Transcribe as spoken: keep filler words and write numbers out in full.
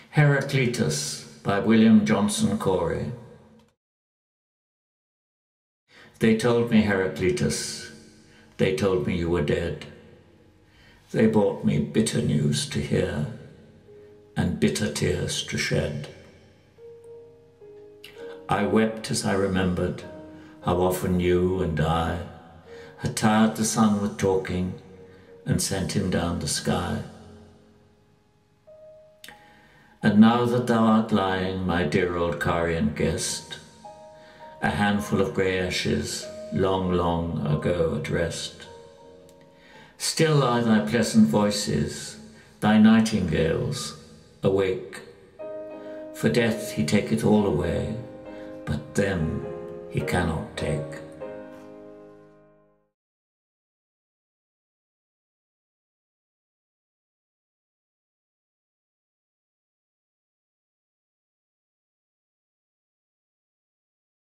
Heraclitus by William Johnson Cory. They told me, Heraclitus, they told me you were dead. They brought me bitter news to hear and bitter tears to shed. I wept as I remembered how often you and I had tired the sun with talking and sent him down the sky. And now that thou art lying, my dear old Carian guest, a handful of grey ashes long, long ago at rest, still lie thy pleasant voices, thy nightingales, awake. For death he taketh all away, but them he cannot take.